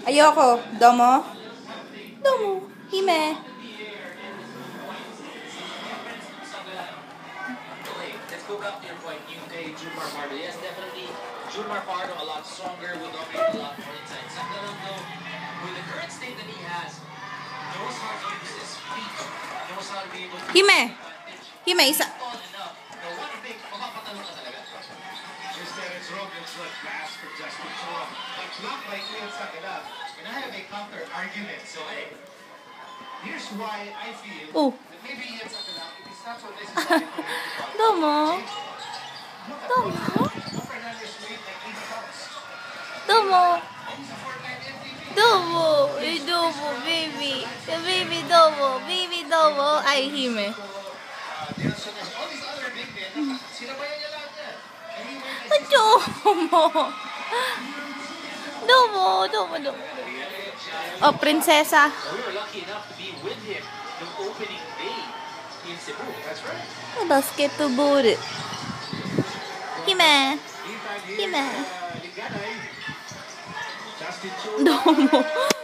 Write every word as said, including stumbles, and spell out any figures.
Ayoko. Domo? Domo. Hime. Let's go back to your point. You say Junmar Pardo. Yes, definitely. Junmar Pardo a lot stronger, will dominate a lot more inside. Sakdalan though, with the current state that he has, knows how to use his feet. Knows how to be able to Hime. Hime, isa. tall enough. The one big, mapapatalo ka talaga. Just that it's wrong, it's not fast for Justin Chua. But not like Neil Sakala. And I have a counter argument. So hey, here's why I feel Oh. that maybe Neil Sakala, if it's not so necessary for him to follow. Domo. Look at Domo. Mo Fernandez weight like eighty pounds. Domo. He's a four-time M V P. Domo. Eh, domo, baby. Eh, baby, domo. Baby, domo. Ay, Hime. Uh, Nelson has all these other big men. Sinabayan niya lahat yan. And he went like six- Domo. Domo, domo, domo. Oh, prinsesa. We were lucky enough to be with him the opening day in Cebu. That's right. Basketball. Hime. Meantime, Hime. here's uh, Liganay. Justin Chua. Domo.